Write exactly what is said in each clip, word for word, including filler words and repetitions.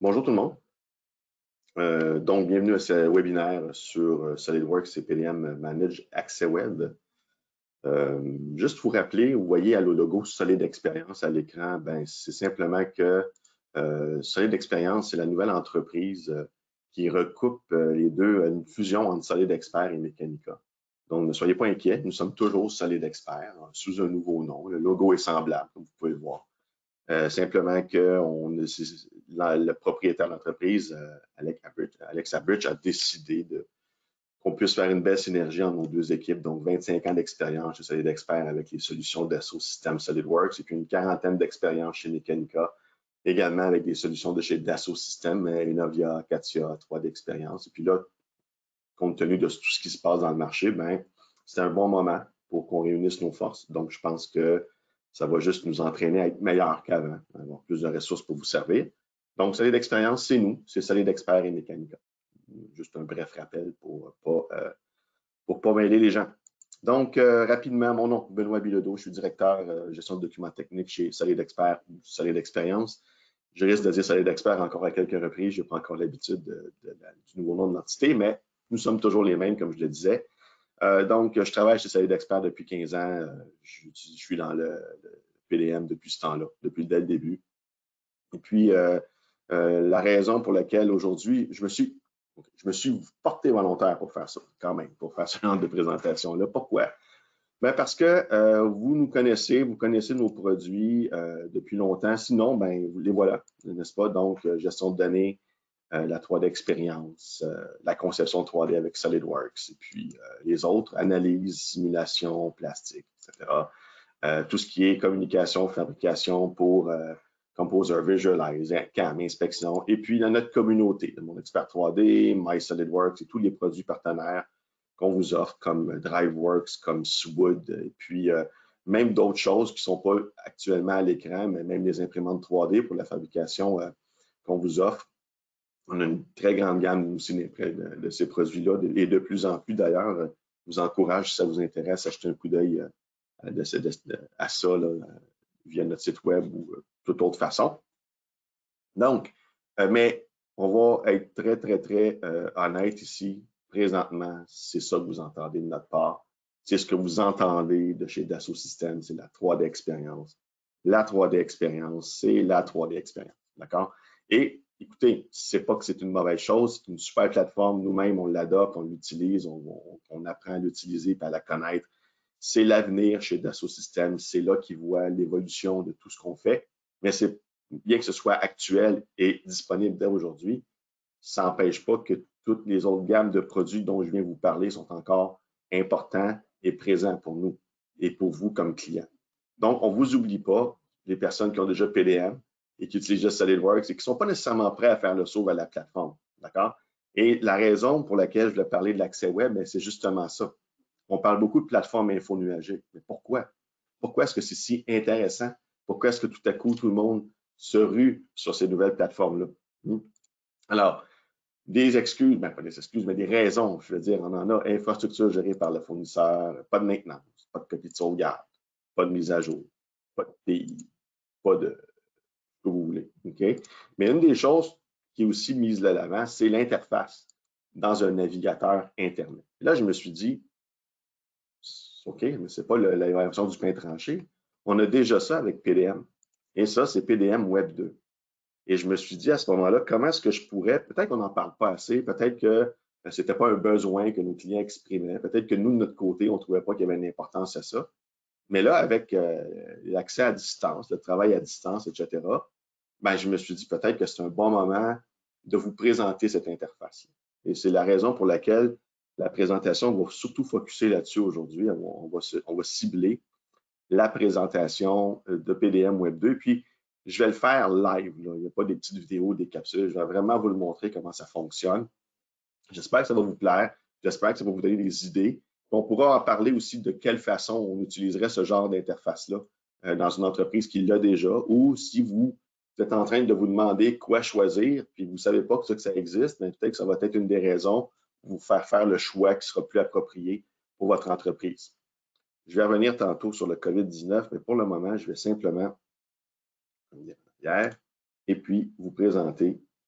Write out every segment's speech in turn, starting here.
Bonjour tout le monde. Euh, donc, bienvenue à ce webinaire sur euh, SolidWorks et P D M Manage Accès Web. Euh, juste vous rappeler, vous voyez à le logo Solid Experience à l'écran, ben, c'est simplement que euh, Solid Experience, c'est la nouvelle entreprise euh, qui recoupe euh, les deux, une fusion entre Solid Expert et Mechanica. Donc, ne soyez pas inquiets, nous sommes toujours Solid Expert hein, sous un nouveau nom. Le logo est semblable, comme vous pouvez le voir. Euh, simplement que on, la, le propriétaire de l'entreprise, euh, Alex Abridge, Alex Abridge, a décidé de, qu'on puisse faire une belle synergie entre nos deux équipes. Donc, vingt-cinq ans d'expérience chez Solid Expert avec les solutions d'assaut système SolidWorks et puis une quarantaine d'expériences chez Mechanica, également avec des solutions de chez Dassault Systèmes, Innovia, Katia, trois d'expérience. Et puis là, compte tenu de tout ce qui se passe dans le marché, ben, c'est un bon moment pour qu'on réunisse nos forces. Donc, je pense que ça va juste nous entraîner à être meilleurs qu'avant, avoir plus de ressources pour vous servir. Donc, Solid Expérience, c'est nous, c'est Solid Expert et Mechanica. Juste un bref rappel pour pas, euh, pour pas mêler les gens. Donc, euh, rapidement, mon nom, Benoît Bilodeau, je suis directeur euh, gestion de documents techniques chez Solid Expert ou Solid Expérience. Je risque de dire Solid Expert encore à quelques reprises, je n'ai pas encore l'habitude de, de, de, du nouveau nom de l'entité, mais nous sommes toujours les mêmes, comme je le disais. Euh, donc, je travaille chez Solid Expert depuis quinze ans. Euh, je, je, suis dans le, le P D M depuis ce temps-là, depuis dès le début. Et puis, euh, euh, la raison pour laquelle aujourd'hui, je me suis, je me suis porté volontaire pour faire ça, quand même, pour faire ce genre de présentation-là. Pourquoi? Ben parce que euh, vous nous connaissez, vous connaissez nos produits euh, depuis longtemps. Sinon, ben, les voilà, n'est-ce pas? Donc, euh, gestion de données, euh, la trois D expérience, euh, la conception trois D avec SolidWorks, et puis euh, les autres, analyse, simulation, plastique, et cetera. Euh, tout ce qui est communication, fabrication pour euh, Composer, Visualize, C A M, inspection, et puis dans notre communauté, de mon expert trois D, MySolidWorks et tous les produits partenaires qu'on vous offre comme DriveWorks, comme Swood, et puis euh, même d'autres choses qui ne sont pas actuellement à l'écran, mais même les imprimantes trois D pour la fabrication euh, qu'on vous offre. On a une très grande gamme aussi de, de ces produits-là et de plus en plus d'ailleurs, je vous encourage, si ça vous intéresse, à jeter un coup d'œil de, de, de, à ça là, via notre site web ou euh, toute autre façon. Donc, euh, mais on va être très, très, très euh, honnête ici. Présentement, c'est ça que vous entendez de notre part. C'est ce que vous entendez de chez Dassault Systèmes, c'est la trois D expérience. La trois D expérience, c'est la trois D expérience. D'accord? Et écoutez, c'est pas que c'est une mauvaise chose, c'est une super plateforme. Nous-mêmes, on l'adopte, on l'utilise, on, on, on apprend à l'utiliser et à la connaître. C'est l'avenir chez Dassault Systèmes. C'est là qu'ils voient l'évolution de tout ce qu'on fait. Mais c'est bien que ce soit actuel et disponible dès aujourd'hui, ça n'empêche pas que toutes les autres gammes de produits dont je viens vous parler sont encore importants et présents pour nous et pour vous comme clients. Donc, on ne vous oublie pas, les personnes qui ont déjà P D M et qui utilisent déjà SolidWorks et qui ne sont pas nécessairement prêts à faire le saut vers la plateforme. D'accord? Et la raison pour laquelle je voulais parler de l'accès web, c'est justement ça. On parle beaucoup de plateformes info-nuagiques. Mais pourquoi? Pourquoi est-ce que c'est si intéressant? Pourquoi est-ce que tout à coup, tout le monde se rue sur ces nouvelles plateformes-là? Alors, des excuses, ben pas des excuses, mais des raisons, je veux dire, on en a, infrastructure gérée par le fournisseur, pas de maintenance, pas de copie de sauvegarde, pas de mise à jour, pas de P I, pas de ce que vous voulez. OK? Mais une des choses qui est aussi mise de l'avant, c'est l'interface dans un navigateur Internet. Et là, je me suis dit, OK, mais ce n'est pas le, la version du pain tranché. On a déjà ça avec P D M. Et ça, c'est P D M Web deux. Et je me suis dit à ce moment-là, comment est-ce que je pourrais, peut-être qu'on n'en parle pas assez, peut-être que ce n'était pas un besoin que nos clients exprimaient, peut-être que nous, de notre côté, on ne trouvait pas qu'il y avait une importance à ça. Mais là, avec euh, l'accès à distance, le travail à distance, et cetera, ben, je me suis dit peut-être que c'est un bon moment de vous présenter cette interface. Et c'est la raison pour laquelle la présentation va surtout focuser là-dessus aujourd'hui. On, on, va, on va cibler la présentation de P D M Web deux. Puis, je vais le faire live. Là. Il n'y a pas des petites vidéos, des capsules. Je vais vraiment vous le montrer comment ça fonctionne. J'espère que ça va vous plaire. J'espère que ça va vous donner des idées. On pourra en parler aussi de quelle façon on utiliserait ce genre d'interface-là euh, dans une entreprise qui l'a déjà ou si vous êtes en train de vous demander quoi choisir puis vous ne savez pas que ça, que ça existe, mais peut-être que ça va être une des raisons pour vous faire faire le choix qui sera plus approprié pour votre entreprise. Je vais revenir tantôt sur le COVID dix-neuf, mais pour le moment, je vais simplement, comme hier, et puis vous présenter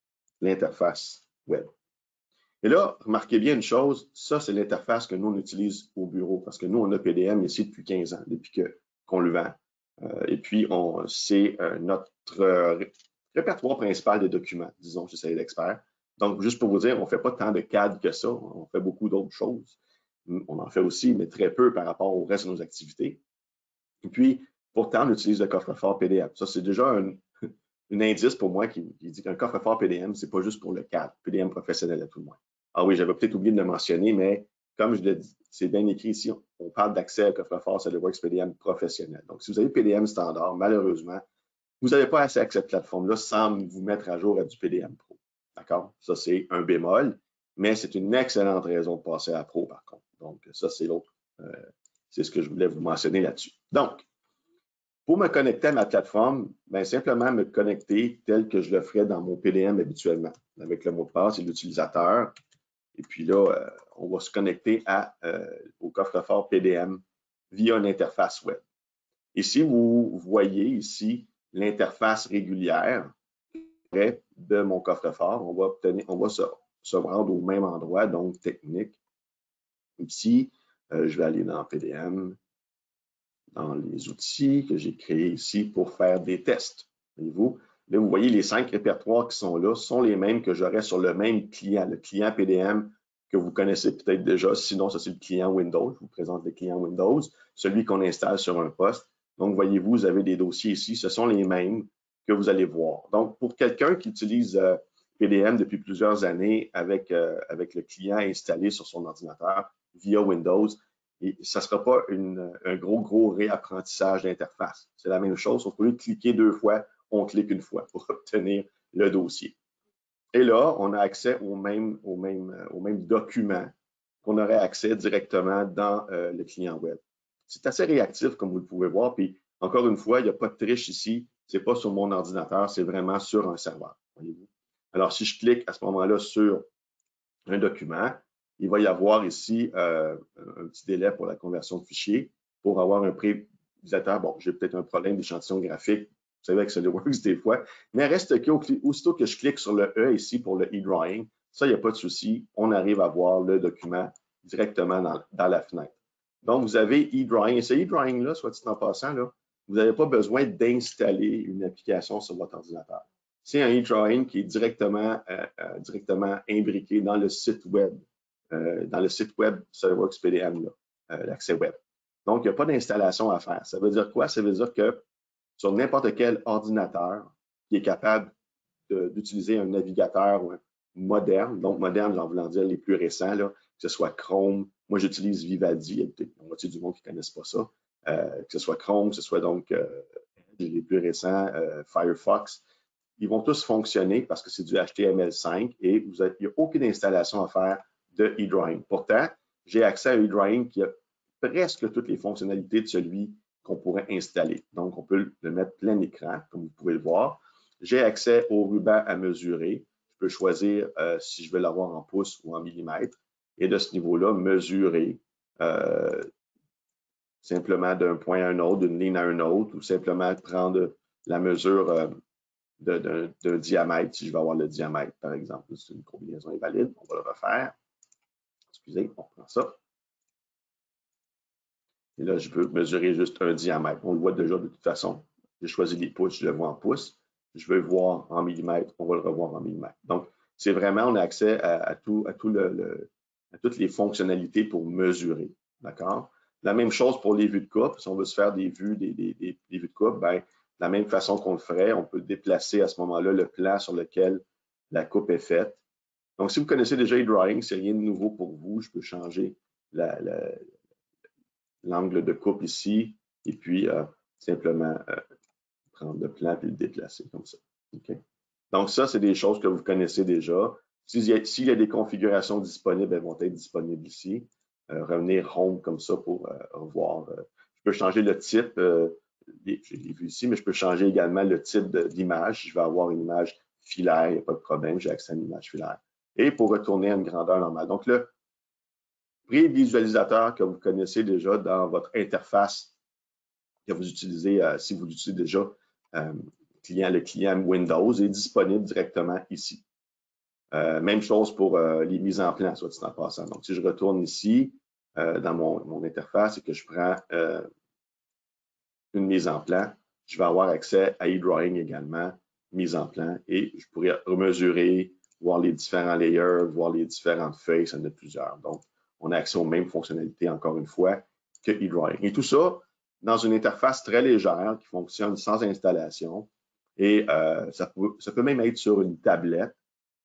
l'interface web. Et là, remarquez bien une chose, ça, c'est l'interface que nous, on utilise au bureau, parce que nous, on a P D M ici depuis quinze ans, depuis que, qu'on le vend. Euh, et puis, c'est euh, notre euh, répertoire principal de documents, disons, chez Salé d'Expert. Donc, juste pour vous dire, on ne fait pas tant de C A D que ça, on fait beaucoup d'autres choses. On en fait aussi, mais très peu par rapport au reste de nos activités. Et puis, pourtant, on utilise le coffre-fort P D M. Ça, c'est déjà un, un indice pour moi qui, qui dit qu'un coffre-fort P D M, c'est pas juste pour le C A D, P D M professionnel à tout le moins. Ah oui, j'avais peut-être oublié de le mentionner, mais comme je l'ai dit, c'est bien écrit ici, on parle d'accès au coffre-fort SolidWorks P D M professionnel. Donc, si vous avez P D M standard, malheureusement, vous n'avez pas accès à cette plateforme-là sans vous mettre à jour à du P D M Pro. D'accord? Ça, c'est un bémol, mais c'est une excellente raison de passer à Pro, par contre. Donc, ça, c'est l'autre. Euh, c'est ce que je voulais vous mentionner là-dessus. Donc, pour me connecter à ma plateforme, bien, simplement me connecter tel que je le ferais dans mon P D M habituellement, avec le mot de passe et l'utilisateur. Et puis là, euh, on va se connecter à, euh, au coffre-fort P D M via une interface web. Ici, vous voyez ici l'interface régulière de mon coffre-fort. On va obtenir, on va se, se rendre au même endroit, donc technique. Ici, euh, je vais aller dans P D M, dans les outils que j'ai créés ici pour faire des tests. Voyez-vous? Là, vous voyez les cinq répertoires qui sont là sont les mêmes que j'aurais sur le même client, le client P D M que vous connaissez peut-être déjà. Sinon, ça, c'est le client Windows. Je vous présente le client Windows, celui qu'on installe sur un poste. Donc, voyez-vous, vous avez des dossiers ici. Ce sont les mêmes que vous allez voir. Donc, pour quelqu'un qui utilise euh, P D M depuis plusieurs années avec, euh, avec le client installé sur son ordinateur via Windows, et ça ne sera pas une, un gros, gros réapprentissage d'interface. C'est la même chose. Au lieu de cliquer deux fois, on clique une fois pour obtenir le dossier. Et là, on a accès au même, au même, au même document qu'on aurait accès directement dans euh, le client web. C'est assez réactif, comme vous le pouvez voir. Puis, encore une fois, il n'y a pas de triche ici. Ce n'est pas sur mon ordinateur, c'est vraiment sur un serveur. Voyez-vous? Alors, si je clique à ce moment-là sur un document, il va y avoir ici euh, un petit délai pour la conversion de fichier pour avoir un pré-utilisateur. Bon, j'ai peut-être un problème d'échantillon graphique, vous savez, avec SolidWorks des fois, mais reste qu'aussitôt que je clique sur le E ici pour le e-drawing, ça, il n'y a pas de souci, on arrive à voir le document directement dans, dans la fenêtre. Donc, vous avez e-drawing, et ce e-drawing-là, soit dit en passant, là, vous n'avez pas besoin d'installer une application sur votre ordinateur. C'est un e-drawing qui est directement, euh, euh, directement imbriqué dans le site web, euh, dans le site web SolidWorks P D M, euh, l'accès web. Donc, il n'y a pas d'installation à faire. Ça veut dire quoi? Ça veut dire que sur n'importe quel ordinateur qui est capable d'utiliser un navigateur moderne, donc moderne, j'en voulant dire les plus récents, là, que ce soit Chrome. Moi, j'utilise Vivaldi, il y a peut-être la moitié du monde qui ne connaisse pas ça. Euh, que ce soit Chrome, que ce soit donc euh, les plus récents, euh, Firefox. Ils vont tous fonctionner parce que c'est du H T M L cinq et vous avez, il n'y a aucune installation à faire de eDrawing. Pourtant, j'ai accès à eDrawing qui a presque toutes les fonctionnalités de celui qu'on pourrait installer. Donc, on peut le mettre plein écran, comme vous pouvez le voir. J'ai accès au ruban à mesurer. Je peux choisir euh, si je veux l'avoir en pouces ou en millimètres. Et de ce niveau-là, mesurer euh, simplement d'un point à un autre, d'une ligne à un autre, ou simplement prendre la mesure euh, d'un diamètre, si je veux avoir le diamètre, par exemple. C'est une combinaison invalide, on va le refaire. Excusez, on prend ça. Et là, je veux mesurer juste un diamètre. On le voit déjà de toute façon. J'ai choisi les pouces, je le vois en pouces. Je veux voir en millimètres, on va le revoir en millimètres. Donc, c'est vraiment, on a accès à, à, tout, à, tout le, le, à toutes les fonctionnalités pour mesurer. D'accord? La même chose pour les vues de coupe. Si on veut se faire des vues, des, des, des, des vues de coupe, bien, de la même façon qu'on le ferait, on peut déplacer à ce moment-là le plan sur lequel la coupe est faite. Donc, si vous connaissez déjà eDrawing, c'est rien de nouveau pour vous. Je peux changer l'angle de coupe ici et puis euh, simplement euh, prendre le plan et le déplacer comme ça. Okay? Donc, ça, c'est des choses que vous connaissez déjà. S'il y a, s'il y a des configurations disponibles, elles vont être disponibles ici. Euh, revenir home comme ça pour euh, revoir. Euh, je peux changer le type, euh, je l'ai vu ici, mais je peux changer également le type d'image. Je vais avoir une image filaire, il n'y a pas de problème, j'ai accès à une image filaire. Et pour retourner à une grandeur normale. Donc, le prévisualisateur que vous connaissez déjà dans votre interface que vous utilisez, euh, si vous l'utilisez déjà, euh, client, le client Windows est disponible directement ici. Euh, même chose pour euh, les mises en plan, soit dit en passant. Donc, si je retourne ici euh, dans mon, mon interface et que je prends euh, une mise en plan, je vais avoir accès à eDrawing également, mise en plan, et je pourrais mesurer, voir les différents layers, voir les différentes feuilles, ça en a plusieurs. Donc, on a accès aux mêmes fonctionnalités, encore une fois, que eDrawing. Et tout ça dans une interface très légère qui fonctionne sans installation. Et euh, ça, peut, ça peut même être sur une tablette,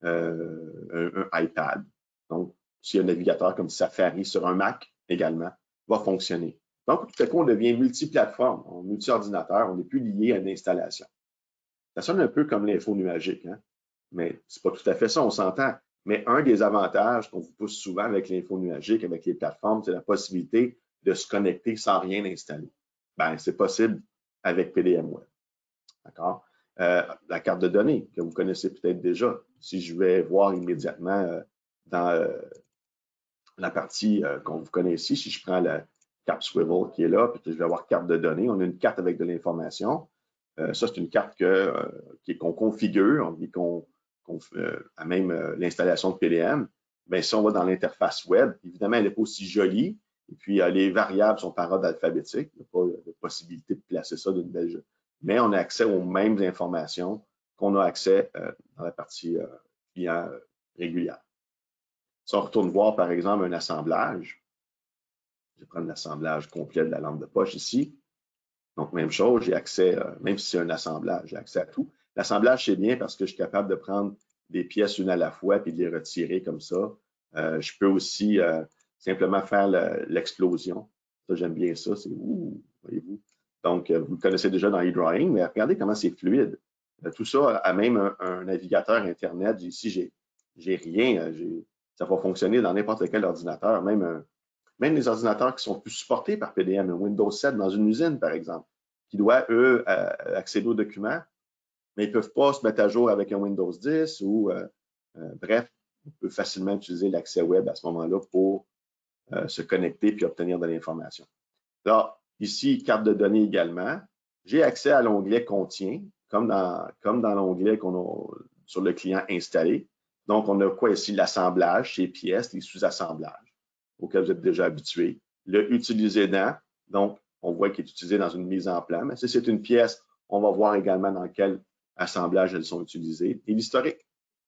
euh, un, un iPad. Donc, s'il y a un navigateur comme Safari sur un Mac également, va fonctionner. Donc, tout à coup, on devient multiplateforme, multi-ordinateur, on n'est plus lié à une installation. Ça sonne un peu comme l'info nuagique, hein? Mais c'est pas tout à fait ça, on s'entend. Mais un des avantages qu'on vous pousse souvent avec l'info nuagique, avec les plateformes, c'est la possibilité de se connecter sans rien installer. Ben, c'est possible avec P D M Web. D'accord? Euh, la carte de données, que vous connaissez peut-être déjà. Si je vais voir immédiatement euh, dans euh, la partie euh, qu'on vous connaît ici, si je prends la carte Swivel qui est là, puis que je vais avoir carte de données, on a une carte avec de l'information. Euh, ça, c'est une carte que, euh, qu'on configure et qu'on qu euh, à même euh, l'installation de P D M. Bien, si on va dans l'interface web, évidemment, elle n'est pas aussi jolie. Et puis, euh, les variables sont par ordre alphabétique. Il n'y a pas de possibilité de placer ça d'une belle jeu. Mais on a accès aux mêmes informations qu'on a accès euh, dans la partie euh, client euh, régulière. Si on retourne voir, par exemple, un assemblage, je vais prendre l'assemblage complet de la lampe de poche ici. Donc, même chose, j'ai accès, euh, même si c'est un assemblage, j'ai accès à tout. L'assemblage, c'est bien parce que je suis capable de prendre des pièces une à la fois et de les retirer comme ça. Euh, je peux aussi euh, simplement faire l'explosion. Ça, j'aime bien ça. C'est ouh, voyez-vous. Donc, euh, vous le connaissez déjà dans eDrawing, mais regardez comment c'est fluide. Euh, tout ça a même un, un navigateur Internet. Ici, j'ai rien. Ça va fonctionner dans n'importe quel ordinateur, même un, même les ordinateurs qui sont plus supportés par P D M, un Windows sept dans une usine, par exemple, qui doit, eux, euh, accéder aux documents, mais ils ne peuvent pas se mettre à jour avec un Windows dix ou, euh, euh, bref, on peut facilement utiliser l'accès web à ce moment-là pour euh, se connecter puis obtenir de l'information. Là, ici, carte de données également. J'ai accès à l'onglet Contient, comme dans, comme dans l'onglet qu'on a sur le client installé. Donc, on a quoi ici? L'assemblage, ces pièces, les sous-assemblages auxquels vous êtes déjà habitués. Le utiliser dans, donc, on voit qu'il est utilisé dans une mise en plan. Mais si c'est une pièce, on va voir également dans quel assemblage elles sont utilisées. Et l'historique.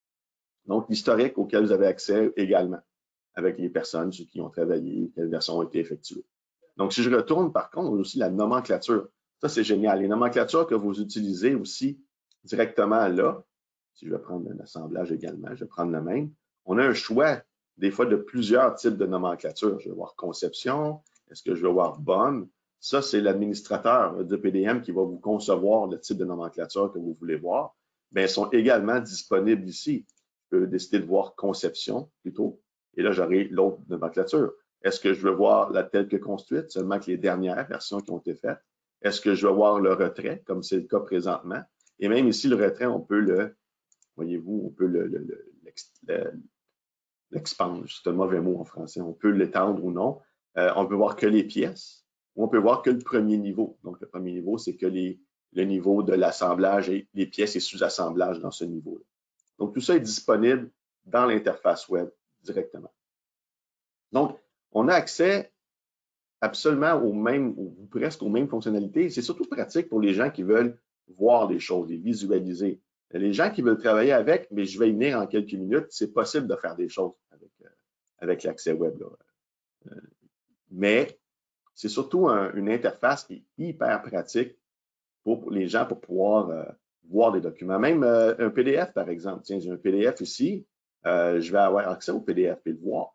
Donc, l'historique auquel vous avez accès également avec les personnes, ceux qui ont travaillé, quelles versions ont été effectuées. Donc, si je retourne, par contre, on a aussi la nomenclature. Ça, c'est génial. Les nomenclatures que vous utilisez aussi directement là, si je vais prendre un assemblage également, je vais prendre le même, on a un choix des fois de plusieurs types de nomenclature. Je vais voir conception, est-ce que je vais voir bonne? Ça, c'est l'administrateur de P D M qui va vous concevoir le type de nomenclature que vous voulez voir. Mais elles sont également disponibles ici. Je peux décider de voir conception plutôt, et là, j'aurai l'autre nomenclature. Est-ce que je veux voir la telle que construite, seulement que les dernières versions qui ont été faites? Est-ce que je veux voir le retrait, comme c'est le cas présentement? Et même ici, le retrait, on peut le, voyez-vous, on peut le, le, le, l'expandre, c'est un mauvais mot en français, on peut l'étendre ou non. Euh, on peut voir que les pièces, ou on peut voir que le premier niveau. Donc, le premier niveau, c'est que les, le niveau de l'assemblage et les pièces et sous-assemblages dans ce niveau-là. Donc, tout ça est disponible dans l'interface web directement. Donc, on a accès absolument aux mêmes, ou presque aux mêmes fonctionnalités. C'est surtout pratique pour les gens qui veulent voir des choses, les visualiser. Les gens qui veulent travailler avec, mais je vais y venir en quelques minutes, c'est possible de faire des choses avec, euh, avec l'accès web. Là. Euh, mais c'est surtout un, une interface qui est hyper pratique pour, pour les gens pour pouvoir euh, voir des documents. Même euh, un P D F, par exemple. Tiens, j'ai un P D F ici. Euh, je vais avoir accès au P D F et le voir.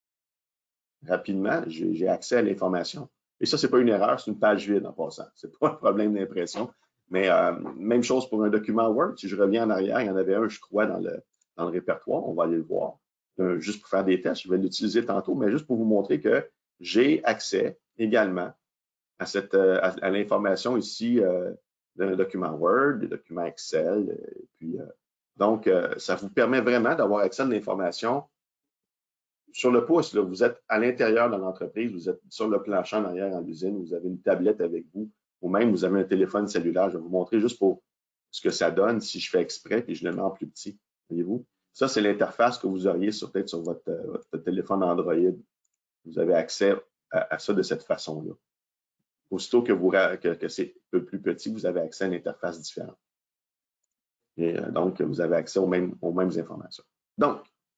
Rapidement, j'ai accès à l'information. Et ça, ce n'est pas une erreur, c'est une page vide en passant. Ce n'est pas un problème d'impression. Mais euh, même chose pour un document Word. Si je reviens en arrière, il y en avait un, je crois, dans le, dans le répertoire. On va aller le voir. Euh, juste pour faire des tests, je vais l'utiliser tantôt, mais juste pour vous montrer que j'ai accès également à, cette, à, à l'information ici euh, d'un document Word, des documents Excel. Et puis, euh, donc, euh, ça vous permet vraiment d'avoir accès à l'information sur le pouce. Là, vous êtes à l'intérieur de l'entreprise, vous êtes sur le plancher en arrière en l'usine, vous avez une tablette avec vous, ou même vous avez un téléphone cellulaire. Je vais vous montrer juste pour ce que ça donne si je fais exprès et je le mets en plus petit. Voyez-vous? Ça, c'est l'interface que vous auriez sur peut-être sur votre, votre téléphone Android. Vous avez accès à, à ça de cette façon-là. Aussitôt que, vous, que, que c'est un peu plus petit, vous avez accès à une interface différente. Et euh, donc, vous avez accès aux mêmes, aux mêmes informations. Donc,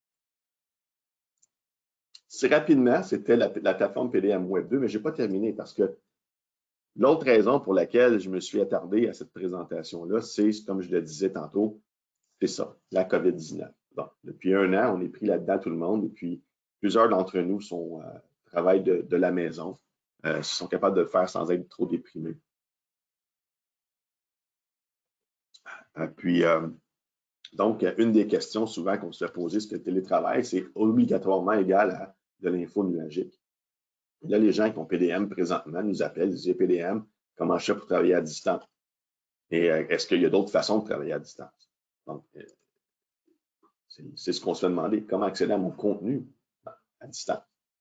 c'est rapidement, c'était la, la plateforme P D M Web deux, mais je n'ai pas terminé parce que l'autre raison pour laquelle je me suis attardé à cette présentation-là, c'est, comme je le disais tantôt, c'est ça, la COVID dix-neuf. Bon, depuis un an, on est pris là-dedans tout le monde, et puis plusieurs d'entre nous sont, euh, travaillent de, de la maison, euh, sont capables de le faire sans être trop déprimés. Euh, puis, euh, donc, une des questions souvent qu'on se fait poser sur le télétravail, c'est obligatoirement égal à de l'info nuagique. Et là, les gens qui ont P D M présentement nous appellent, ils disent P D M, comment je fais pour travailler à distance? Et euh, est-ce qu'il y a d'autres façons de travailler à distance? Donc, euh, c'est ce qu'on se fait demander, comment accéder à mon contenu à distance.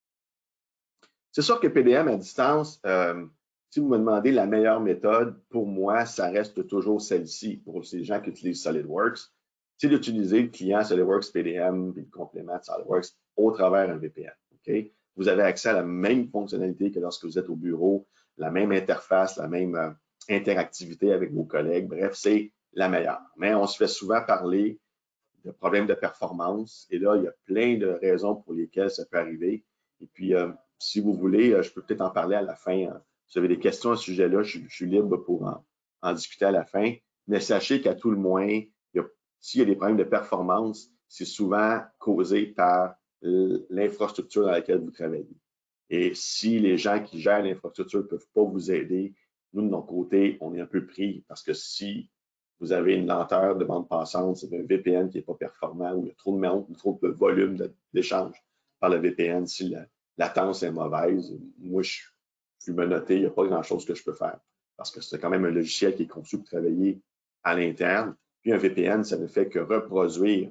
C'est sûr que P D M à distance, euh, si vous me demandez la meilleure méthode, pour moi, ça reste toujours celle-ci, pour ces gens qui utilisent SolidWorks, c'est d'utiliser le client SolidWorks P D M et le complément de SolidWorks au travers d'un V P N. Okay? Vous avez accès à la même fonctionnalité que lorsque vous êtes au bureau, la même interface, la même euh, interactivité avec vos collègues. Bref, c'est la meilleure. Mais on se fait souvent parler de problèmes de performance. Et là, il y a plein de raisons pour lesquelles ça peut arriver. Et puis, euh, si vous voulez, je peux peut-être en parler à la fin. Si vous avez des questions à ce sujet-là, je, je suis libre pour en, en discuter à la fin. Mais sachez qu'à tout le moins, s'il y a des problèmes de performance, c'est souvent causé par l'infrastructure dans laquelle vous travaillez. Et si les gens qui gèrent l'infrastructure ne peuvent pas vous aider, nous, de notre côté, on est un peu pris parce que si vous avez une lenteur de bande passante, c'est un V P N qui n'est pas performant ou il y a trop de, ou trop de volume d'échange par le V P N, si la latence est mauvaise, moi, je suis menotté, il n'y a pas grand-chose que je peux faire parce que c'est quand même un logiciel qui est conçu pour travailler à l'interne. Puis un V P N, ça ne fait que reproduire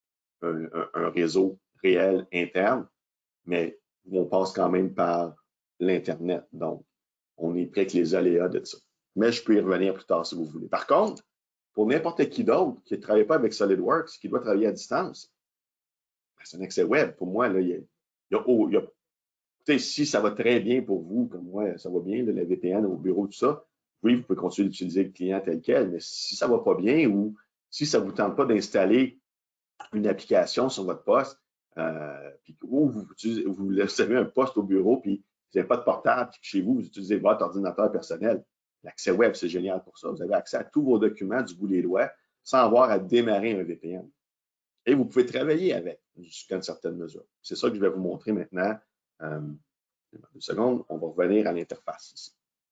un, un, un réseau réel interne, mais on passe quand même par l'Internet. Donc, on est prêt avec les aléas de ça. Mais je peux y revenir plus tard si vous voulez. Par contre, pour n'importe qui d'autre qui ne travaille pas avec SolidWorks, qui doit travailler à distance, c'est un accès web. Pour moi, là, il y a, il y a, oh, il y a écoutez, si ça va très bien pour vous, comme moi, ça va bien, le V P N au bureau, tout ça, oui, vous pouvez continuer d'utiliser le client tel quel, mais si ça ne va pas bien ou si ça ne vous tente pas d'installer une application sur votre poste, euh, puis ou vous, vous, vous avez un poste au bureau, puis vous n'avez pas de portable, puis chez vous, vous utilisez votre ordinateur personnel, l'accès web, c'est génial pour ça. Vous avez accès à tous vos documents du bout des doigts sans avoir à démarrer un V P N. Et vous pouvez travailler avec jusqu'à une certaine mesure. C'est ça que je vais vous montrer maintenant. Euh, une seconde, on va revenir à l'interface ici.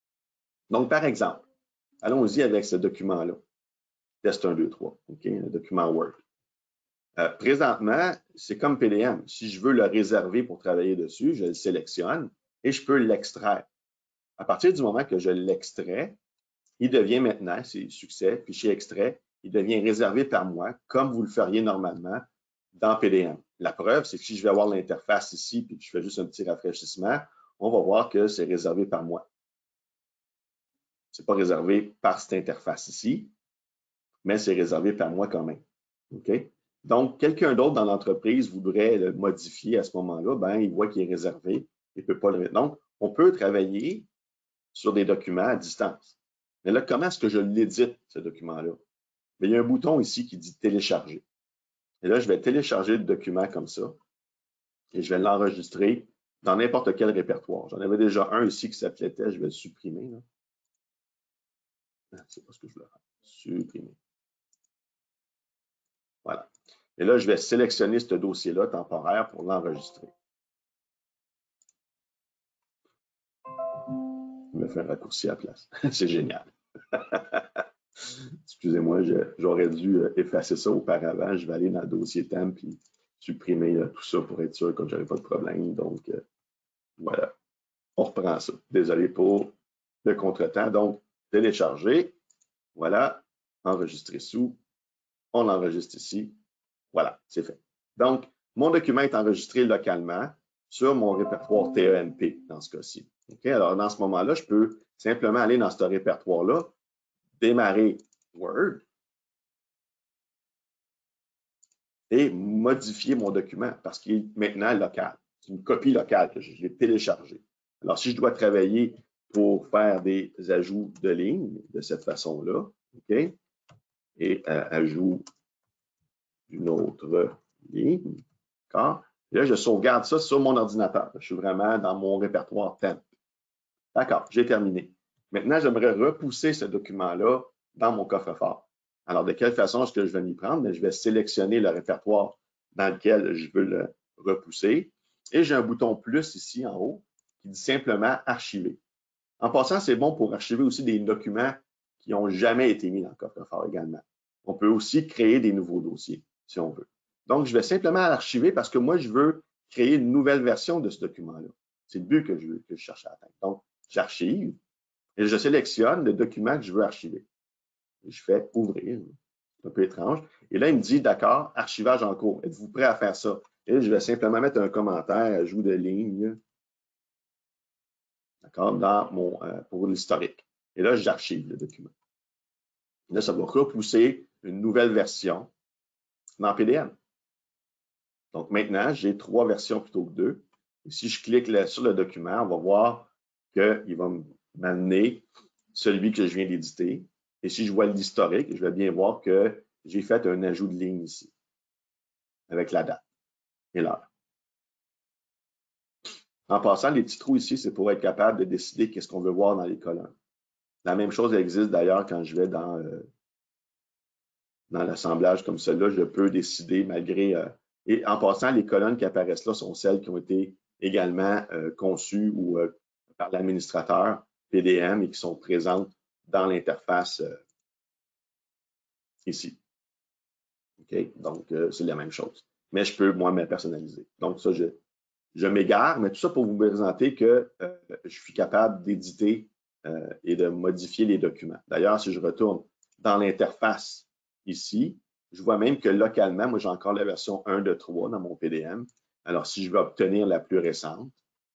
Donc, par exemple, allons-y avec ce document-là. Test un, deux, trois, OK, un document Word. Euh, présentement, c'est comme P D M. Si je veux le réserver pour travailler dessus, je le sélectionne et je peux l'extraire. À partir du moment que je l'extrais, il devient maintenant, c'est succès, fichier extrait, il devient réservé par moi, comme vous le feriez normalement dans P D M. La preuve, c'est que si je vais avoir l'interface ici, puis que je fais juste un petit rafraîchissement, on va voir que c'est réservé par moi. Ce n'est pas réservé par cette interface ici, mais c'est réservé par moi quand même. OK? Donc, quelqu'un d'autre dans l'entreprise voudrait le modifier à ce moment-là, ben, il voit qu'il est réservé, il ne peut pas le. Donc, on peut travailler sur des documents à distance. Mais là, comment est-ce que je l'édite, ce document-là? Il y a un bouton ici qui dit télécharger. Et là, je vais télécharger le document comme ça et je vais l'enregistrer dans n'importe quel répertoire. J'en avais déjà un ici qui s'appelait test, je vais le supprimer. C'est pas ce que je voulais faire. Supprimer. Voilà. Et là, je vais sélectionner ce dossier-là temporaire pour l'enregistrer. Je me fais un raccourci à la place. C'est génial. Excusez-moi, j'aurais dû effacer ça auparavant. Je vais aller dans le dossier thème et supprimer euh, tout ça pour être sûr que je n'aurai pas de problème. Donc, euh, voilà. On reprend ça. Désolé pour le contretemps. Donc, télécharger. Voilà. Enregistrer sous. On l'enregistre ici. Voilà, c'est fait. Donc, mon document est enregistré localement sur mon répertoire T E M P dans ce cas-ci. Okay? Alors, dans ce moment-là, je peux simplement aller dans ce répertoire-là, démarrer Word et modifier mon document parce qu'il est maintenant local. C'est une copie locale que je, je l'ai téléchargée. Alors, si je dois travailler pour faire des ajouts de ligne de cette façon-là, OK? Et euh, ajout d'une autre ligne, d'accord? Là, je sauvegarde ça sur mon ordinateur. Je suis vraiment dans mon répertoire temp. D'accord, j'ai terminé. Maintenant, j'aimerais repousser ce document-là dans mon coffre-fort. Alors, de quelle façon est-ce que je vais m'y prendre? Bien, je vais sélectionner le répertoire dans lequel je veux le repousser. Et j'ai un bouton plus ici en haut qui dit simplement archiver. En passant, c'est bon pour archiver aussi des documents qui n'ont jamais été mis dans le coffre-fort également. On peut aussi créer des nouveaux dossiers si on veut. Donc, je vais simplement l'archiver parce que moi, je veux créer une nouvelle version de ce document-là. C'est le but que je, que je cherche à atteindre. Donc, j'archive et je sélectionne le document que je veux archiver. Et je fais ouvrir. C'est un peu étrange. Et là, il me dit, d'accord, archivage en cours. Êtes-vous prêt à faire ça? Et je vais simplement mettre un commentaire, ajout de ligne, d'accord, dans mon, euh, pour l'historique. Et là, j'archive le document. Là, ça va repousser une nouvelle version dans P D M. Donc maintenant, j'ai trois versions plutôt que deux. Et si je clique là, sur le document, on va voir qu'il va m'amener celui que je viens d'éditer. Et si je vois l'historique, je vais bien voir que j'ai fait un ajout de ligne ici, avec la date et l'heure. En passant, les petits trous ici, c'est pour être capable de décider qu'est-ce qu'on veut voir dans les colonnes. La même chose existe d'ailleurs quand je vais dans, euh, dans l'assemblage comme celle-là. Je peux décider malgré... Euh, et en passant, les colonnes qui apparaissent là sont celles qui ont été également euh, conçues ou euh, par l'administrateur P D M et qui sont présentes dans l'interface euh, ici. OK? Donc, euh, c'est la même chose. Mais je peux, moi, me personnaliser. Donc, ça, je, je m'égare, mais tout ça pour vous présenter que euh, je suis capable d'éditer euh, et de modifier les documents. D'ailleurs, si je retourne dans l'interface ici, je vois même que localement, moi, j'ai encore la version un de trois dans mon P D M. Alors, si je veux obtenir la plus récente,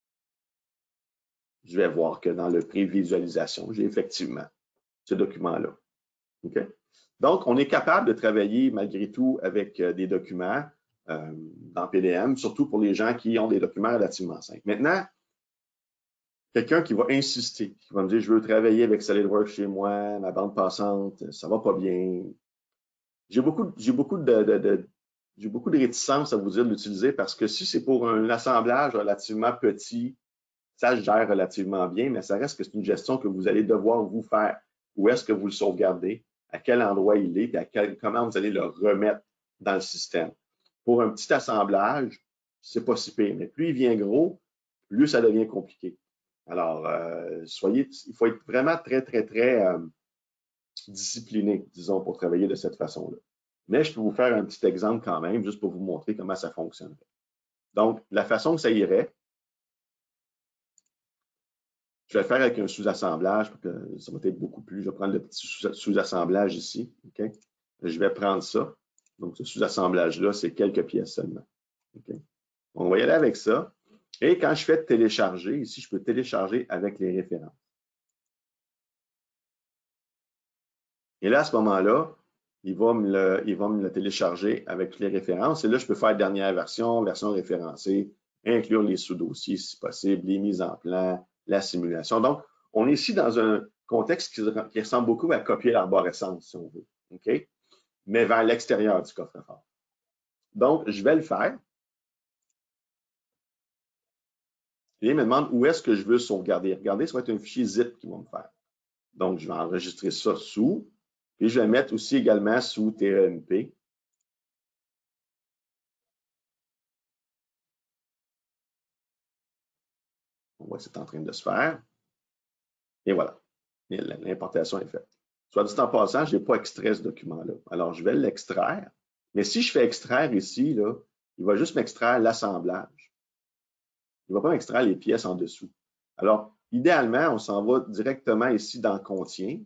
je vais voir que dans le prévisualisation, j'ai effectivement ce document-là. OK? Donc, on est capable de travailler malgré tout avec euh, des documents euh, dans P D M, surtout pour les gens qui ont des documents relativement simples. Maintenant, quelqu'un qui va insister, qui va me dire, je veux travailler avec SolidWorks chez moi, ma bande passante, ça va pas bien. J'ai beaucoup, j'ai beaucoup de, de, de j'ai beaucoup de réticence à vous dire de l'utiliser parce que si c'est pour un assemblage relativement petit, ça se gère relativement bien, mais ça reste que c'est une gestion que vous allez devoir vous faire. Où est-ce que vous le sauvegardez, à quel endroit il est, puis à quel, comment vous allez le remettre dans le système. Pour un petit assemblage, c'est pas si pire, mais plus il vient gros, plus ça devient compliqué. Alors, euh, soyez, il faut être vraiment très, très, très euh, discipliné, disons, pour travailler de cette façon-là. Mais je peux vous faire un petit exemple quand même, juste pour vous montrer comment ça fonctionnerait. Donc, la façon que ça irait, je vais le faire avec un sous-assemblage, parce que ça va être beaucoup plus. Je vais prendre le petit sous-assemblage ici. Okay? Je vais prendre ça. Donc, ce sous-assemblage-là, c'est quelques pièces seulement. Okay? On va y aller avec ça. Et quand je fais télécharger, ici, je peux télécharger avec les références. Et là, à ce moment-là, il va me le, il va me le télécharger avec toutes les références. Et là, je peux faire dernière version, version référencée, inclure les sous-dossiers si possible, les mises en plan, la simulation. Donc, on est ici dans un contexte qui, qui ressemble beaucoup à copier l'arborescence, si on veut. OK? Mais vers l'extérieur du coffre-fort. Donc, je vais le faire. Et il me demande où est-ce que je veux sauvegarder. Regardez, ça va être un fichier zip qui va me faire. Donc, je vais enregistrer ça sous. Puis, je vais mettre aussi également sous T E M P. On voit que c'est en train de se faire. Et voilà. L'importation est faite. Soit dit en passant, je n'ai pas extrait ce document-là. Alors, je vais l'extraire. Mais si je fais extraire ici, là, il va juste m'extraire l'assemblage. Il ne va pas m'extraire les pièces en dessous. Alors, idéalement, on s'en va directement ici dans Contient.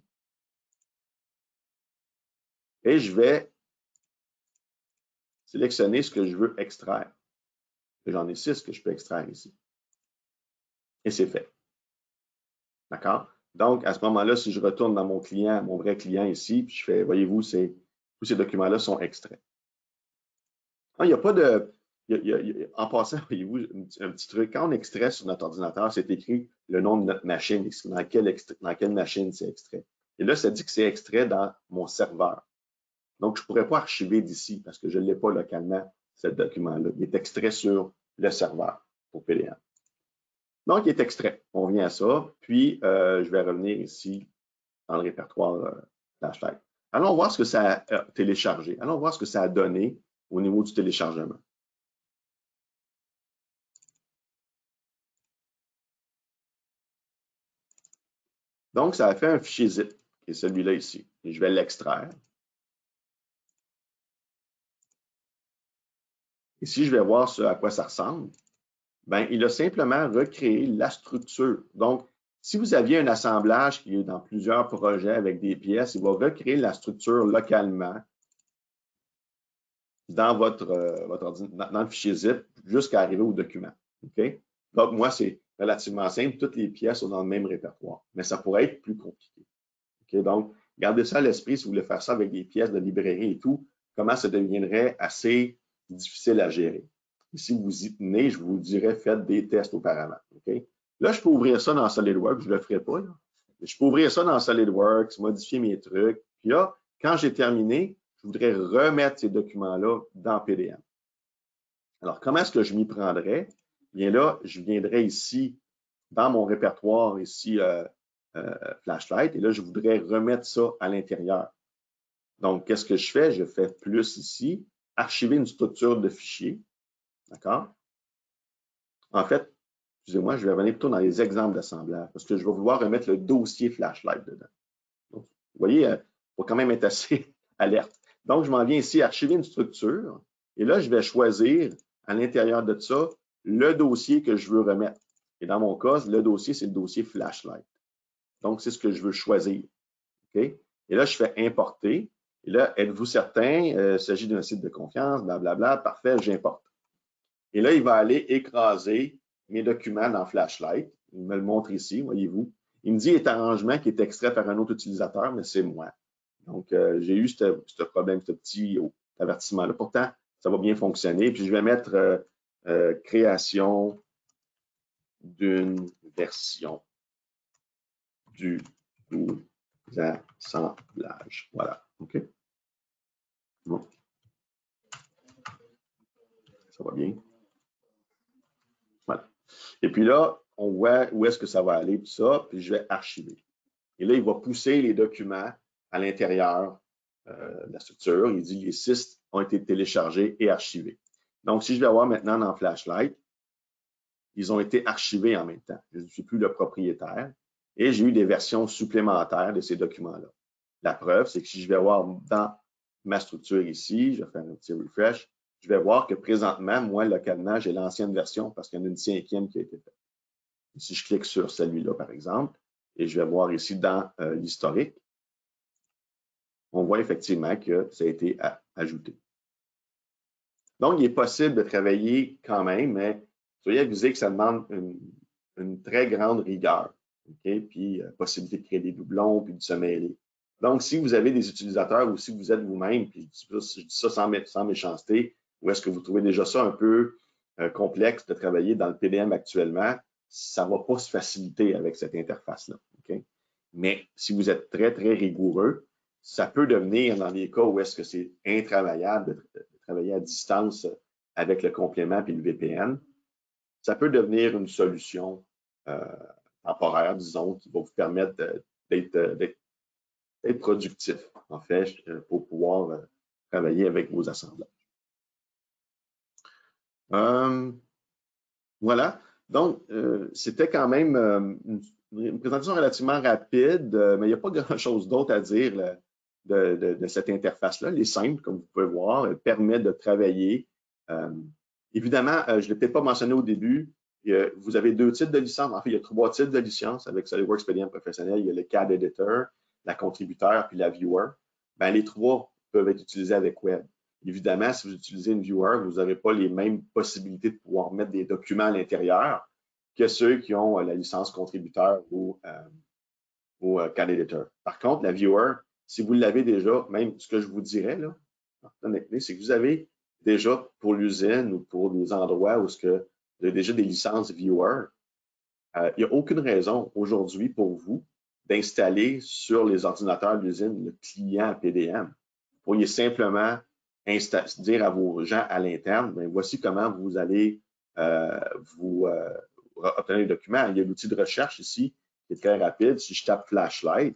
Et je vais sélectionner ce que je veux extraire. J'en ai six que je peux extraire ici. Et c'est fait. D'accord? Donc, à ce moment-là, si je retourne dans mon client, mon vrai client ici, puis je fais, voyez-vous, tous ces documents-là sont extraits. Non, il n'y a pas de... Il y a, il y a, en passant, voyez-vous, un, un petit truc, quand on extrait sur notre ordinateur, c'est écrit le nom de notre machine, dans quelle, extrait, dans quelle machine c'est extrait. Et là, ça dit que c'est extrait dans mon serveur. Donc, je ne pourrais pas archiver d'ici parce que je ne l'ai pas localement, ce document-là. Il est extrait sur le serveur pour P D M. Donc, il est extrait. On vient à ça. Puis, euh, je vais revenir ici dans le répertoire euh, Flashlight. Allons voir ce que ça a téléchargé. Allons voir ce que ça a donné au niveau du téléchargement. Donc, ça a fait un fichier zip, qui est celui-là ici. Et je vais l'extraire. Ici, je vais voir ce à quoi ça ressemble. Bien, il a simplement recréé la structure. Donc, si vous aviez un assemblage qui est dans plusieurs projets avec des pièces, il va recréer la structure localement dans votre, euh, votre dans le fichier zip jusqu'à arriver au document. OK? Donc, moi, c'est relativement simple. Toutes les pièces sont dans le même répertoire. Mais ça pourrait être plus compliqué. OK? Donc, gardez ça à l'esprit si vous voulez faire ça avec des pièces de librairie et tout, comment ça deviendrait assez difficile à gérer. Et si vous y tenez, je vous dirais, faites des tests auparavant. OK? Là, je peux ouvrir ça dans SolidWorks. Je ne le ferai pas. Là. Je peux ouvrir ça dans SolidWorks, modifier mes trucs. Puis là, quand j'ai terminé, je voudrais remettre ces documents-là dans P D M. Alors, comment est-ce que je m'y prendrais? Bien là, je viendrais ici, dans mon répertoire, ici, euh, euh, Flashlight, et là, je voudrais remettre ça à l'intérieur. Donc, qu'est-ce que je fais? Je fais plus ici, archiver une structure de fichier. D'accord? En fait, excusez-moi, je vais revenir plutôt dans les exemples d'assemblage parce que je vais vouloir remettre le dossier Flashlight dedans. Donc, vous voyez, il faut quand même être assez alerte. Donc, je m'en viens ici, archiver une structure. Et là, je vais choisir à l'intérieur de ça le dossier que je veux remettre. Et dans mon cas, le dossier, c'est le dossier Flashlight. Donc, c'est ce que je veux choisir. OK? Et là, je fais importer. Et là, êtes-vous certain? Euh, il s'agit d'un site de confiance, blablabla. Parfait, j'importe. Et là, il va aller écraser mes documents dans Flashlight. Il me le montre ici, voyez-vous. Il me dit est arrangement qui est extrait par un autre utilisateur, mais c'est moi. Donc, euh, j'ai eu ce, ce problème, ce petit oh, avertissement-là. Pourtant, ça va bien fonctionner. Puis, je vais mettre euh, euh, création d'une version du assemblage. Voilà. OK? Bon. Ça va bien. Voilà. Et puis là, on voit où est-ce que ça va aller, tout ça, puis je vais archiver. Et là, il va pousser les documents à l'intérieur euh, de la structure. Il dit les six ont été téléchargés et archivés. Donc, si je vais voir maintenant dans Flashlight, ils ont été archivés en même temps. Je ne suis plus le propriétaire et j'ai eu des versions supplémentaires de ces documents-là. La preuve, c'est que si je vais voir dans ma structure ici, je vais faire un petit refresh, je vais voir que présentement, moi, localement, j'ai l'ancienne version parce qu'il y en a une cinquième qui a été faite. Si je clique sur celui-là, par exemple, et je vais voir ici dans euh, l'historique, on voit effectivement que ça a été à, ajouté. Donc, il est possible de travailler quand même, mais soyez avisés que ça demande une, une très grande rigueur. Okay? Puis, euh, possibilité de créer des doublons, puis de se mêler. Donc, si vous avez des utilisateurs ou si vous êtes vous-même, puis je dis ça sans, mé sans méchanceté, ou est-ce que vous trouvez déjà ça un peu euh, complexe de travailler dans le P D M actuellement, ça ne va pas se faciliter avec cette interface-là. Okay? Mais si vous êtes très, très rigoureux, ça peut devenir, dans des cas où est-ce que c'est intravaillable de, de travailler à distance avec le complément puis le V P N, ça peut devenir une solution euh, temporaire, disons, qui va vous permettre d'être productif, en fait, pour pouvoir euh, travailler avec vos assemblages. Euh, voilà. Donc, euh, c'était quand même euh, une, une présentation relativement rapide, euh, mais il n'y a pas grand-chose d'autre à dire là, de, de, de cette interface-là. Elle est simple, comme vous pouvez voir. Elle permet de travailler. Euh, évidemment, euh, je ne l'ai peut-être pas mentionné au début, a, vous avez deux types de licences. En fait, il y a trois types de licences avec SolidWorks P D M professionnel. Il y a le C A D Editor, la contributeur, puis la Viewer. Ben, les trois peuvent être utilisés avec Web. Évidemment, si vous utilisez une Viewer, vous n'aurez pas les mêmes possibilités de pouvoir mettre des documents à l'intérieur que ceux qui ont euh, la licence contributeur ou, euh, ou euh, C A D Editor. Par contre, la Viewer, si vous l'avez déjà, même ce que je vous dirais, là, c'est que vous avez déjà pour l'usine ou pour des endroits où ce que vous avez déjà des licences viewer, euh, il n'y a aucune raison aujourd'hui pour vous d'installer sur les ordinateurs de l'usine le client P D M. Vous pourriez simplement dire à vos gens à l'interne, ben, voici comment vous allez euh, vous euh, obtenir les documents. Il y a l'outil de recherche ici qui est très rapide. Si je tape Flashlight,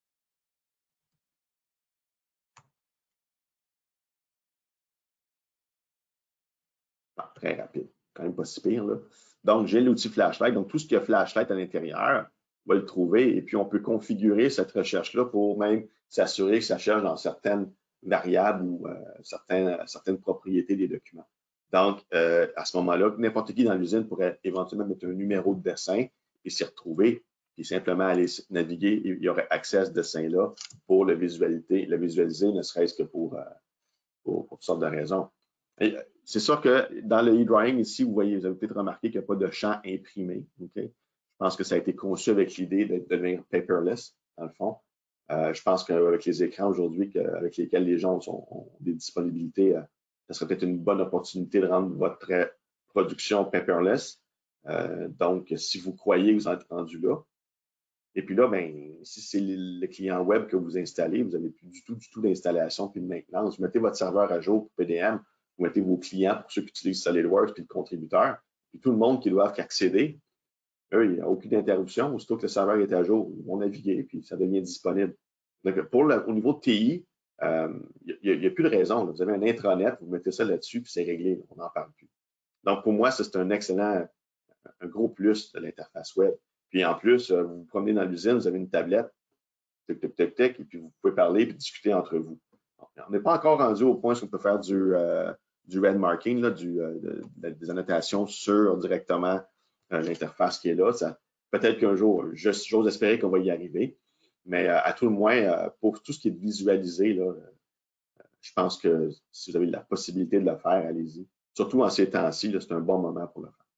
ah, très rapide, quand même pas si pire, là. Donc, j'ai l'outil Flashlight. Donc, tout ce qui a Flashlight à l'intérieur, on va le trouver. Et puis, on peut configurer cette recherche-là pour même s'assurer que ça cherche dans certaines variables ou euh, certaines, certaines propriétés des documents. Donc, euh, à ce moment-là, n'importe qui dans l'usine pourrait éventuellement mettre un numéro de dessin et s'y retrouver, puis simplement aller naviguer. Il y aurait accès à ce dessin-là pour le visualiser, le visualiser, ne serait-ce que pour, euh, pour, pour toutes sortes de raisons. C'est sûr que dans le e-drawing ici, vous voyez, vous avez peut-être remarqué qu'il n'y a pas de champ imprimé. Okay? Je pense que ça a été conçu avec l'idée de devenir paperless, dans le fond. Euh, je pense qu'avec les écrans aujourd'hui avec lesquels les gens ont, ont des disponibilités, euh, ça serait peut-être une bonne opportunité de rendre votre production paperless. Euh, donc, si vous croyez que vous êtes rendu là, et puis là, ben, si c'est le client web que vous installez, vous n'avez plus du tout, du tout d'installation puis de maintenance. Vous mettez votre serveur à jour pour P D M, vous mettez vos clients pour ceux qui utilisent SolidWorks puis le contributeur, puis tout le monde qui doit accéder, eux, il n'y a aucune interruption. Aussitôt que le serveur est à jour, ils vont naviguer puis ça devient disponible. Donc, pour le, au niveau de T I, euh, il n'y a, a plus de raison. Là. Vous avez un intranet, vous mettez ça là-dessus puis c'est réglé. On n'en parle plus. Donc, pour moi, ça, c'est un excellent, un gros plus de l'interface web. Puis en plus, vous vous promenez dans l'usine, vous avez une tablette, tic, tic, tic, tic, et puis vous pouvez parler et discuter entre vous. On n'est pas encore rendu au point où on peut faire du, euh, du red marking, là, du, euh, de, de, des annotations sur directement euh, l'interface qui est là. Peut-être qu'un jour, j'ose espérer qu'on va y arriver, mais euh, à tout le moins, euh, pour tout ce qui est visualisé, là, euh, je pense que si vous avez la possibilité de le faire, allez-y. Surtout en ces temps-ci, c'est un bon moment pour le faire.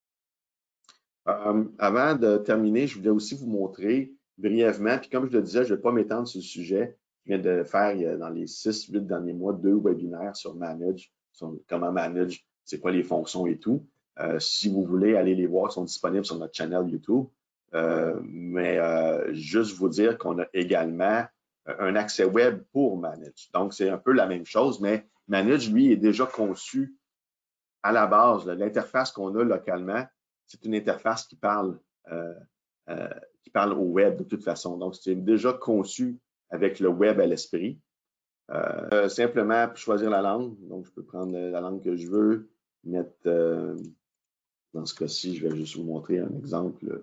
Euh, avant de terminer, je voulais aussi vous montrer brièvement, puis comme je le disais, je ne vais pas m'étendre sur le sujet. Je viens de faire dans les six, huit derniers mois deux webinaires sur Manage, sur comment Manage, c'est quoi les fonctions et tout. Euh, si vous voulez aller les voir, ils sont disponibles sur notre channel YouTube. Euh, mais euh, juste vous dire qu'on a également un accès web pour Manage. Donc, c'est un peu la même chose, mais Manage, lui, est déjà conçu à la base. L'interface qu'on a localement, c'est une interface qui parle, euh, euh, qui parle au web de toute façon. Donc, c'est déjà conçu avec le web à l'esprit. Euh, simplement choisir la langue. Donc, je peux prendre la langue que je veux, mettre, euh, dans ce cas-ci, je vais juste vous montrer un exemple.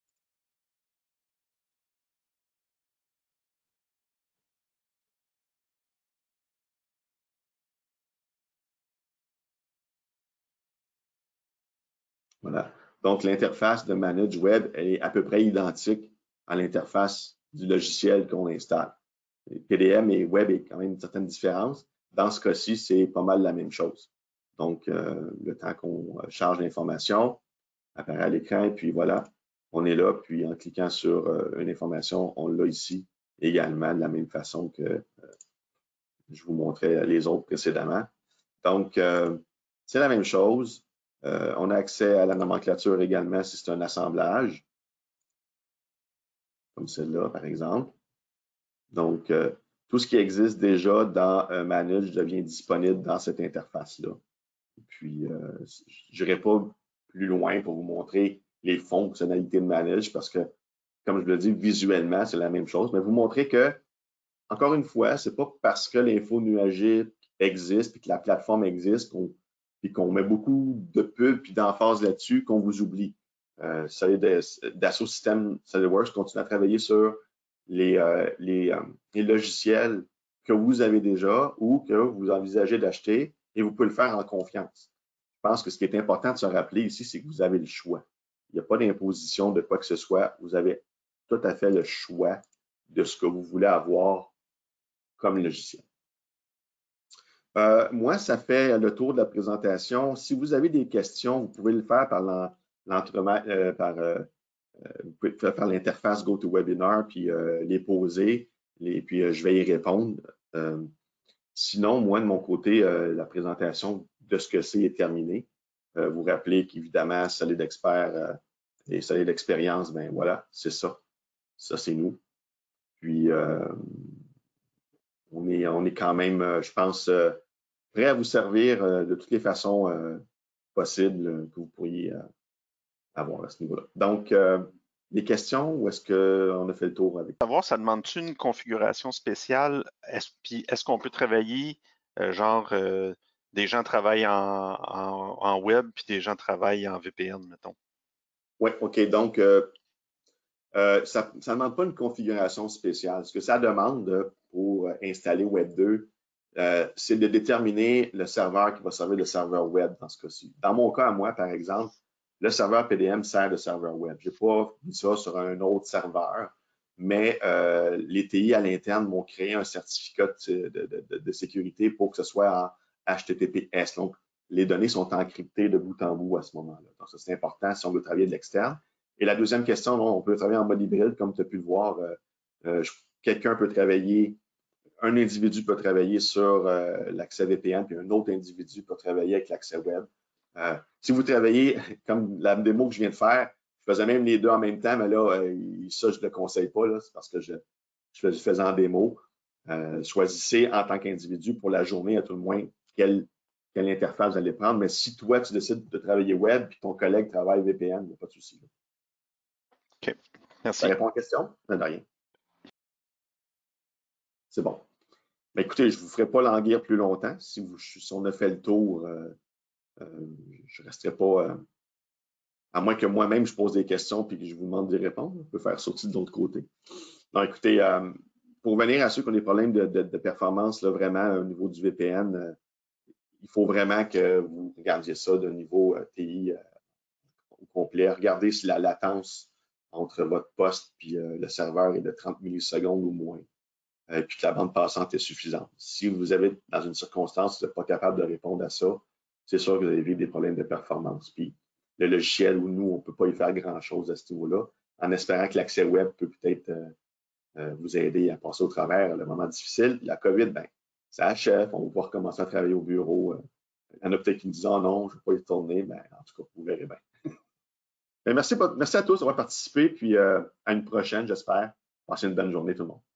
Voilà. Donc, l'interface de Manage Web, elle est à peu près identique à l'interface du logiciel qu'on installe. P D M et Web est quand même une certaine différence. Dans ce cas-ci, c'est pas mal la même chose. Donc, euh, le temps qu'on charge l'information, apparaît à l'écran, et puis voilà, on est là. Puis en cliquant sur euh, une information, on l'a ici également de la même façon que euh, je vous montrais les autres précédemment. Donc, euh, c'est la même chose. Euh, on a accès à la nomenclature également si c'est un assemblage, comme celle-là, par exemple. Donc, euh, tout ce qui existe déjà dans euh, Manage devient disponible dans cette interface-là. Puis, euh, je n'irai pas plus loin pour vous montrer les fonctionnalités de Manage parce que, comme je le dis, visuellement, c'est la même chose. Mais vous montrer que, encore une fois, ce n'est pas parce que l'info nuagique existe et que la plateforme existe qu'on puis qu'on met beaucoup de pubs puis d'emphase là-dessus qu'on vous oublie. Euh, Dassault Systèmes SolidWorks continue à travailler sur les, euh, les, euh, les logiciels que vous avez déjà ou que vous envisagez d'acheter et vous pouvez le faire en confiance. Je pense que ce qui est important de se rappeler ici, c'est que vous avez le choix. Il n'y a pas d'imposition de quoi que ce soit. Vous avez tout à fait le choix de ce que vous voulez avoir comme logiciel. Euh, moi, ça fait le tour de la présentation. Si vous avez des questions, vous pouvez le faire par l'entremettre, euh, par, euh, vous pouvez le faire par l'interface GoToWebinar, puis euh, les poser, et puis euh, je vais y répondre. Euh, Sinon, moi, de mon côté, euh, la présentation de ce que c'est est terminée. Euh, vous rappelez qu'évidemment, Solid Expert euh, et Solid Expérience, ben voilà, c'est ça. Ça, c'est nous. Puis, euh, on, est, on est quand même, euh, je pense, euh, prêt à vous servir euh, de toutes les façons euh, possibles euh, que vous pourriez euh, avoir à ce niveau-là. Donc, euh, des questions ou est-ce qu'on a fait le tour avec? Savoir, ça demande-tu une configuration spéciale? Est-ce, puis est-ce qu'on peut travailler, euh, genre, euh, des gens travaillent en, en, en web, puis des gens travaillent en V P N, mettons? Oui, OK. Donc, euh, euh, ça ne demande pas une configuration spéciale. Ce que ça demande pour installer Web deux, euh, c'est de déterminer le serveur qui va servir de serveur web dans ce cas-ci. Dans mon cas, à moi, par exemple, le serveur P D M sert de serveur web. Je n'ai pas mis ça sur un autre serveur, mais euh, les T I à l'interne m'ont créé un certificat de, de, de, de sécurité pour que ce soit en H T T P S. Donc, les données sont encryptées de bout en bout à ce moment-là. Donc, ça, c'est important si on veut travailler de l'externe. Et la deuxième question, on peut travailler en mode hybride, comme tu as pu le voir. Euh, euh, Quelqu'un peut travailler, un individu peut travailler sur euh, l'accès V P N, puis un autre individu peut travailler avec l'accès web. Euh, si vous travaillez, comme la démo que je viens de faire, je faisais même les deux en même temps, mais là, euh, ça, je ne le conseille pas, c'est parce que je, je faisais en démo. Euh, choisissez en tant qu'individu pour la journée, à tout le moins, quelle, quelle interface vous allez prendre. Mais si toi, tu décides de travailler web, puis ton collègue travaille V P N, il n'y a pas de souci. OK. Ça Merci. répond à la question? Non, de rien. C'est bon. Mais écoutez, je ne vous ferai pas languir plus longtemps. Si, vous, si on a fait le tour, euh, euh, je ne resterai pas, euh, à moins que moi-même je pose des questions et que je vous demande d'y répondre. On peut faire sortir de l'autre côté. Non, écoutez, euh, pour venir à ceux qui ont des problèmes de, de, de performance, là, vraiment, au niveau du V P N, euh, il faut vraiment que vous regardiez ça de niveau euh, T I euh, au complet. Regardez si la latence entre votre poste et euh, le serveur est de trente millisecondes ou moins. Et puis que la bande passante est suffisante. Si vous avez, dans une circonstance, vous n'êtes pas capable de répondre à ça, c'est sûr que vous avez des problèmes de performance. Puis le logiciel ou nous, on ne peut pas y faire grand-chose à ce niveau-là, en espérant que l'accès web peut peut-être euh, euh, vous aider à passer au travers le moment difficile. La COVID, ben, ça achève, on va pouvoir commencer à travailler au bureau. Euh, il y en a peut-être qui me disent « Oh non, je ne vais pas y retourner », mais en tout cas, vous verrez bien. Merci, merci à tous d'avoir participé, puis euh, à une prochaine, j'espère. Passez une bonne journée tout le monde.